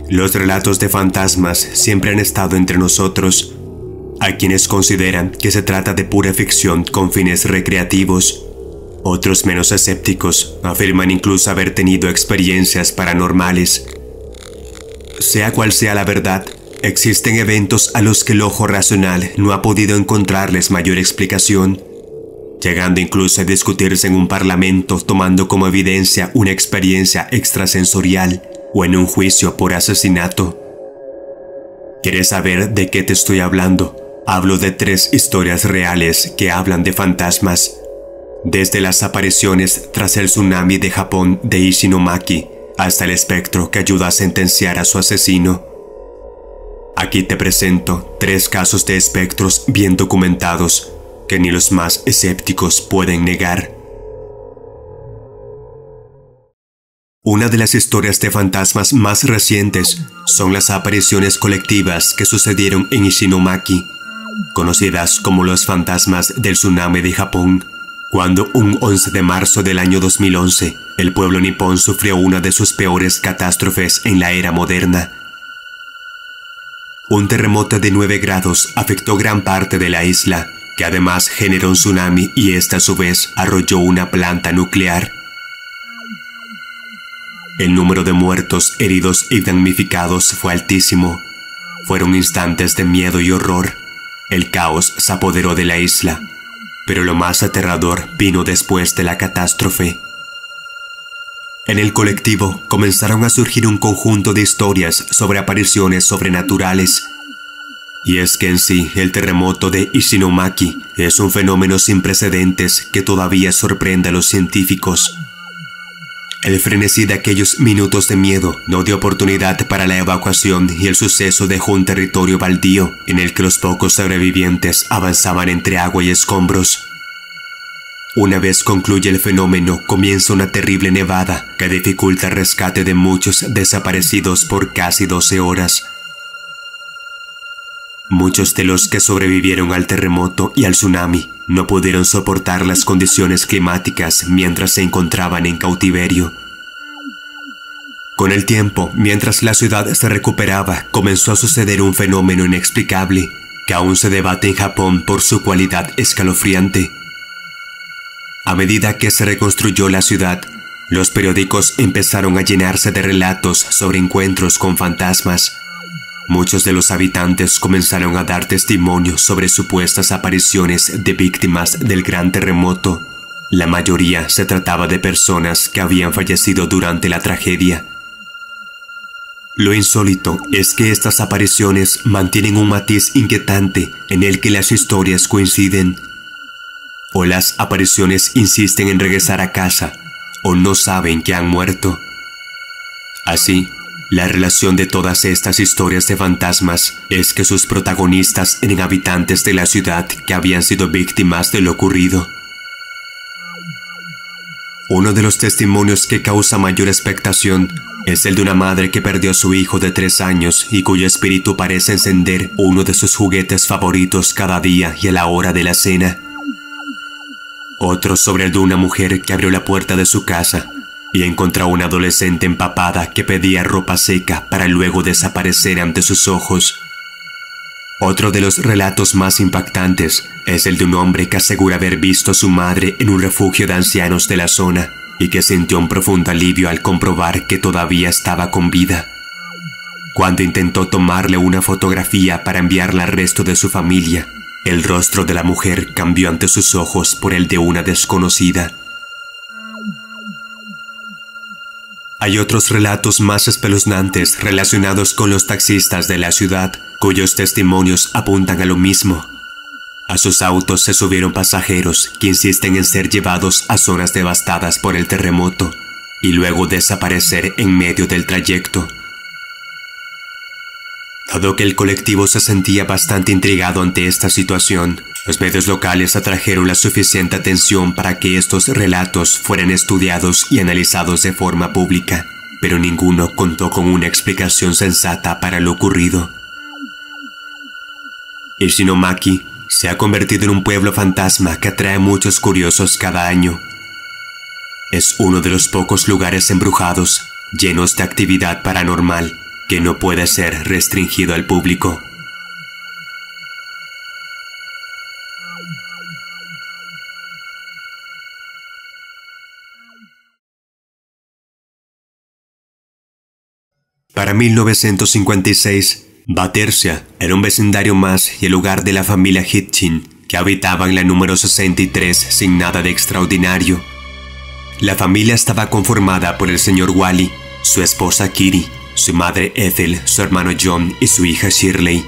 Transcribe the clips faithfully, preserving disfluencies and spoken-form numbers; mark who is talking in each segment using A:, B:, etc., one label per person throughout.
A: Los relatos de fantasmas siempre han estado entre nosotros. Hay quienes consideran que se trata de pura ficción con fines recreativos. Otros menos escépticos afirman incluso haber tenido experiencias paranormales. Sea cual sea la verdad, existen eventos a los que el ojo racional no ha podido encontrarles mayor explicación, llegando incluso a discutirse en un parlamento tomando como evidencia una experiencia extrasensorial o en un juicio por asesinato. ¿Quieres saber de qué te estoy hablando? Hablo de tres historias reales que hablan de fantasmas, desde las apariciones tras el tsunami de Japón de Ishinomaki hasta el espectro que ayuda a sentenciar a su asesino. Aquí te presento tres casos de espectros bien documentados que ni los más escépticos pueden negar. Una de las historias de fantasmas más recientes son las apariciones colectivas que sucedieron en Ishinomaki, conocidas como los fantasmas del tsunami de Japón, cuando un once de marzo del año dos mil once, el pueblo nipón sufrió una de sus peores catástrofes en la era moderna. Un terremoto de nueve grados afectó gran parte de la isla, que además generó un tsunami y esta a su vez arrolló una planta nuclear. El número de muertos, heridos y damnificados fue altísimo. Fueron instantes de miedo y horror. El caos se apoderó de la isla, pero lo más aterrador vino después de la catástrofe. En el colectivo comenzaron a surgir un conjunto de historias sobre apariciones sobrenaturales. Y es que en sí, el terremoto de Ishinomaki es un fenómeno sin precedentes que todavía sorprende a los científicos. El frenesí de aquellos minutos de miedo no dio oportunidad para la evacuación y el suceso dejó un territorio baldío en el que los pocos sobrevivientes avanzaban entre agua y escombros. Una vez concluye el fenómeno, comienza una terrible nevada que dificulta el rescate de muchos desaparecidos por casi doce horas. Muchos de los que sobrevivieron al terremoto y al tsunami no pudieron soportar las condiciones climáticas mientras se encontraban en cautiverio. Con el tiempo, mientras la ciudad se recuperaba, comenzó a suceder un fenómeno inexplicable que aún se debate en Japón por su cualidad escalofriante. A medida que se reconstruyó la ciudad, los periódicos empezaron a llenarse de relatos sobre encuentros con fantasmas. Muchos de los habitantes comenzaron a dar testimonio sobre supuestas apariciones de víctimas del gran terremoto. La mayoría se trataba de personas que habían fallecido durante la tragedia. Lo insólito es que estas apariciones mantienen un matiz inquietante en el que las historias coinciden. O las apariciones insisten en regresar a casa, o no saben que han muerto. Así, la relación de todas estas historias de fantasmas es que sus protagonistas eran habitantes de la ciudad que habían sido víctimas de lo ocurrido. Uno de los testimonios que causa mayor expectación es el de una madre que perdió a su hijo de tres años y cuyo espíritu parece encender uno de sus juguetes favoritos cada día y a la hora de la cena. Otro sobre el de una mujer que abrió la puerta de su casa y encontró a una adolescente empapada que pedía ropa seca para luego desaparecer ante sus ojos. Otro de los relatos más impactantes es el de un hombre que asegura haber visto a su madre en un refugio de ancianos de la zona y que sintió un profundo alivio al comprobar que todavía estaba con vida. Cuando intentó tomarle una fotografía para enviarla al resto de su familia, el rostro de la mujer cambió ante sus ojos por el de una desconocida. Hay otros relatos más espeluznantes relacionados con los taxistas de la ciudad, cuyos testimonios apuntan a lo mismo. A sus autos se subieron pasajeros que insisten en ser llevados a zonas devastadas por el terremoto y luego desaparecer en medio del trayecto. Dado que el colectivo se sentía bastante intrigado ante esta situación, los medios locales atrajeron la suficiente atención para que estos relatos fueran estudiados y analizados de forma pública, pero ninguno contó con una explicación sensata para lo ocurrido. Ishinomaki se ha convertido en un pueblo fantasma que atrae a muchos curiosos cada año. Es uno de los pocos lugares embrujados, llenos de actividad paranormal, que no puede ser restringido al público. Para mil novecientos cincuenta y seis, Battersea era un vecindario más y el hogar de la familia Hitchin, que habitaba en la número sesenta y tres sin nada de extraordinario. La familia estaba conformada por el señor Wally, su esposa Kitty, su madre Ethel, su hermano John y su hija Shirley.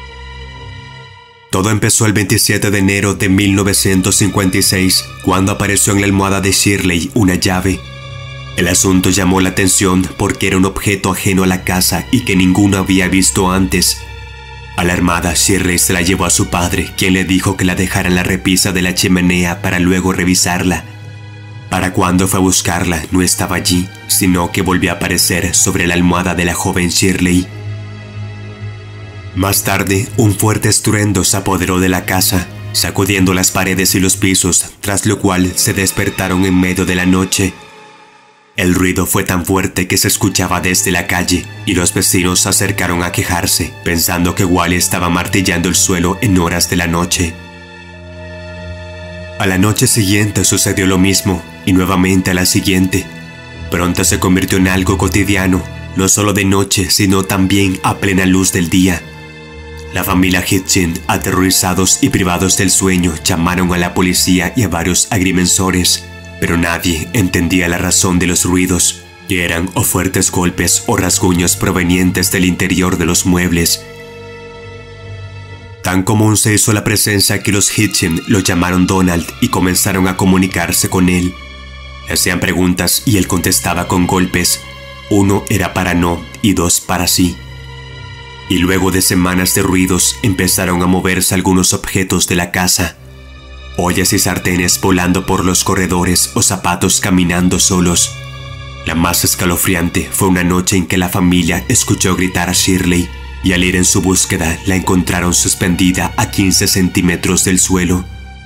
A: Todo empezó el veintisiete de enero de mil novecientos cincuenta y seis, cuando apareció en la almohada de Shirley una llave. El asunto llamó la atención porque era un objeto ajeno a la casa y que ninguno había visto antes. Alarmada, Shirley se la llevó a su padre, quien le dijo que la dejara en la repisa de la chimenea para luego revisarla. Para cuando fue a buscarla, no estaba allí, sino que volvió a aparecer sobre la almohada de la joven Shirley. Más tarde, un fuerte estruendo se apoderó de la casa, sacudiendo las paredes y los pisos, tras lo cual se despertaron en medio de la noche. El ruido fue tan fuerte que se escuchaba desde la calle, y los vecinos se acercaron a quejarse, pensando que Wally estaba martillando el suelo en horas de la noche. A la noche siguiente sucedió lo mismo, y nuevamente a la siguiente. Pronto se convirtió en algo cotidiano, no solo de noche, sino también a plena luz del día. La familia Hitchin, aterrorizados y privados del sueño, llamaron a la policía y a varios agrimensores, pero nadie entendía la razón de los ruidos, que eran o fuertes golpes o rasguños provenientes del interior de los muebles. Tan común se hizo la presencia que los Hitchin lo llamaron Donald y comenzaron a comunicarse con él. Le hacían preguntas y él contestaba con golpes. Uno era para no y dos para sí. Y luego de semanas de ruidos empezaron a moverse algunos objetos de la casa. Ollas y sartenes volando por los corredores o zapatos caminando solos. La más escalofriante fue una noche en que la familia escuchó gritar a Shirley y al ir en su búsqueda la encontraron suspendida a quince centímetros del suelo.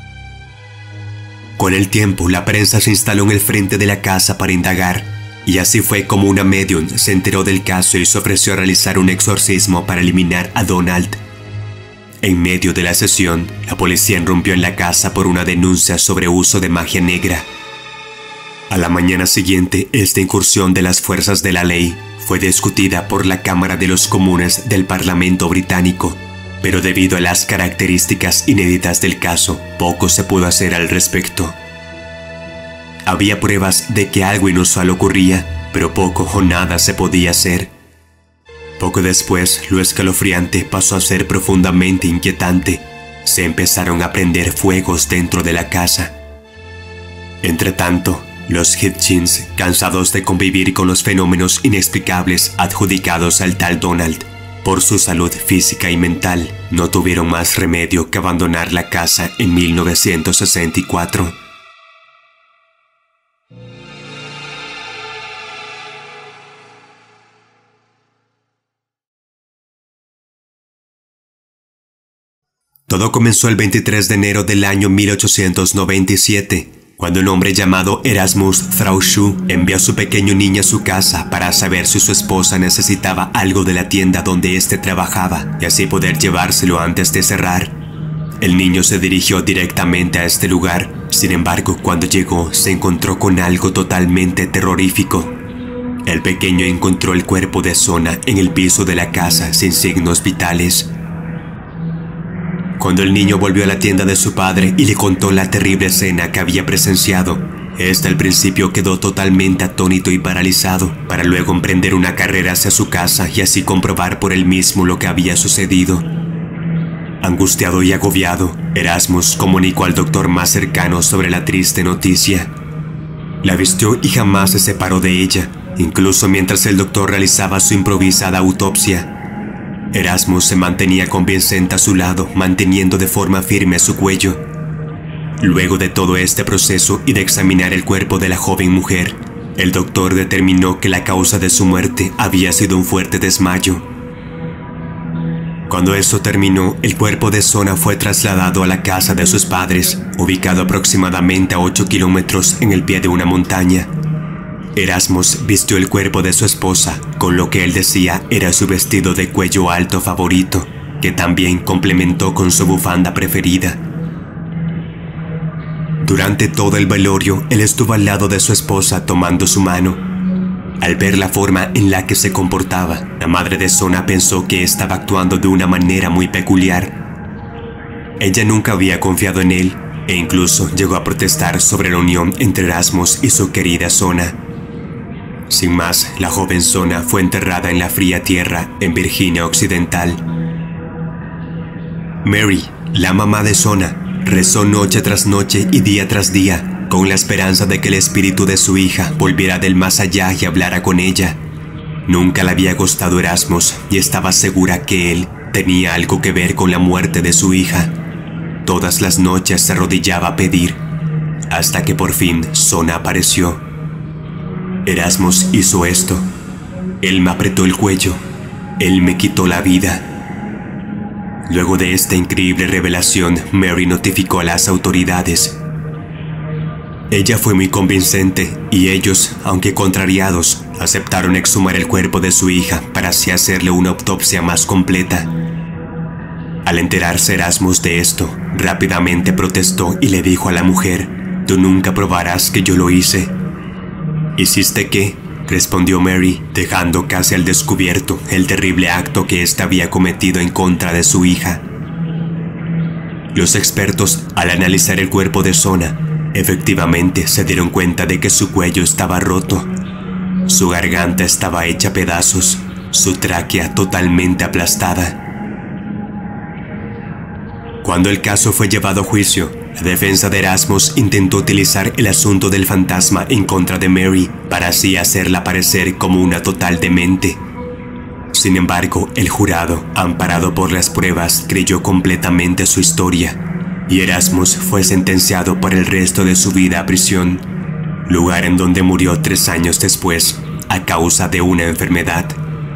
A: Con el tiempo, la prensa se instaló en el frente de la casa para indagar, y así fue como una medium se enteró del caso y se ofreció a realizar un exorcismo para eliminar a Donald. En medio de la sesión, la policía irrumpió en la casa por una denuncia sobre uso de magia negra. A la mañana siguiente, esta incursión de las fuerzas de la ley fue discutida por la Cámara de los Comunes del Parlamento británico, pero debido a las características inéditas del caso, poco se pudo hacer al respecto. Había pruebas de que algo inusual ocurría, pero poco o nada se podía hacer. Poco después, lo escalofriante pasó a ser profundamente inquietante. Se empezaron a prender fuegos dentro de la casa. Entretanto, los Hitchins, cansados de convivir con los fenómenos inexplicables adjudicados al tal Donald, por su salud física y mental, no tuvieron más remedio que abandonar la casa en mil novecientos sesenta y cuatro. Todo comenzó el veintitrés de enero del año mil ochocientos noventa y siete, cuando un hombre llamado Erasmus Frauschu envió a su pequeño niño a su casa para saber si su esposa necesitaba algo de la tienda donde éste trabajaba y así poder llevárselo antes de cerrar. El niño se dirigió directamente a este lugar, sin embargo, cuando llegó se encontró con algo totalmente terrorífico. El pequeño encontró el cuerpo de Sona en el piso de la casa sin signos vitales. Cuando el niño volvió a la tienda de su padre y le contó la terrible escena que había presenciado, este al principio quedó totalmente atónito y paralizado, para luego emprender una carrera hacia su casa y así comprobar por él mismo lo que había sucedido. Angustiado y agobiado, Erasmus comunicó al doctor más cercano sobre la triste noticia. La vistió y jamás se separó de ella, incluso mientras el doctor realizaba su improvisada autopsia. Erasmus se mantenía con Vincent a su lado, manteniendo de forma firme su cuello. Luego de todo este proceso y de examinar el cuerpo de la joven mujer, el doctor determinó que la causa de su muerte había sido un fuerte desmayo. Cuando eso terminó, el cuerpo de Sona fue trasladado a la casa de sus padres, ubicado aproximadamente a ocho kilómetros en el pie de una montaña. Erasmus vistió el cuerpo de su esposa con lo que él decía era su vestido de cuello alto favorito, que también complementó con su bufanda preferida. Durante todo el velorio, él estuvo al lado de su esposa tomando su mano. Al ver la forma en la que se comportaba, la madre de Sona pensó que estaba actuando de una manera muy peculiar. Ella nunca había confiado en él e incluso llegó a protestar sobre la unión entre Erasmus y su querida Sona. Sin más, la joven Sona fue enterrada en la fría tierra en Virginia Occidental. Mary, la mamá de Sona, rezó noche tras noche y día tras día, con la esperanza de que el espíritu de su hija volviera del más allá y hablara con ella. Nunca le había gustado Erasmus y estaba segura que él tenía algo que ver con la muerte de su hija. Todas las noches se arrodillaba a pedir, hasta que por fin Sona apareció. Erasmus hizo esto. Él me apretó el cuello. Él me quitó la vida. Luego de esta increíble revelación, Mary notificó a las autoridades. Ella fue muy convincente y ellos, aunque contrariados, aceptaron exhumar el cuerpo de su hija para así hacerle una autopsia más completa. Al enterarse Erasmus de esto, rápidamente protestó y le dijo a la mujer: «Tú nunca probarás que yo lo hice». «¿Hiciste qué?», respondió Mary, dejando casi al descubierto el terrible acto que ésta había cometido en contra de su hija. Los expertos, al analizar el cuerpo de Sona, efectivamente se dieron cuenta de que su cuello estaba roto, su garganta estaba hecha pedazos, su tráquea totalmente aplastada. Cuando el caso fue llevado a juicio, la defensa de Erasmus intentó utilizar el asunto del fantasma en contra de Mary para así hacerla parecer como una total demente. Sin embargo, el jurado, amparado por las pruebas, creyó completamente su historia, y Erasmus fue sentenciado por el resto de su vida a prisión, lugar en donde murió tres años después, a causa de una enfermedad.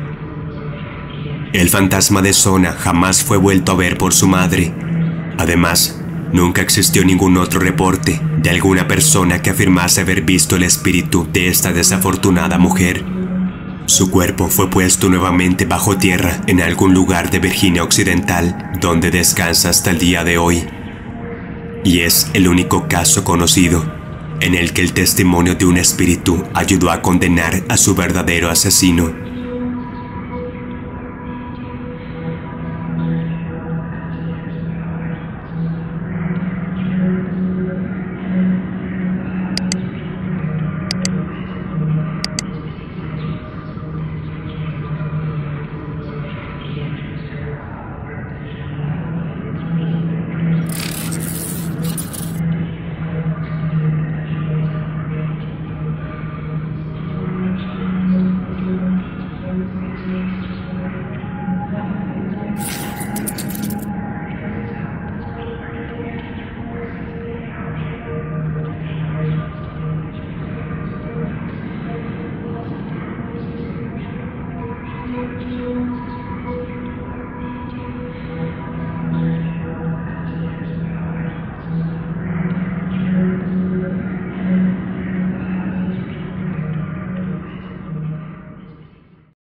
A: El fantasma de Sona jamás fue vuelto a ver por su madre. Además, nunca existió ningún otro reporte de alguna persona que afirmase haber visto el espíritu de esta desafortunada mujer. Su cuerpo fue puesto nuevamente bajo tierra en algún lugar de Virginia Occidental, donde descansa hasta el día de hoy. Y es el único caso conocido en el que el testimonio de un espíritu ayudó a condenar a su verdadero asesino.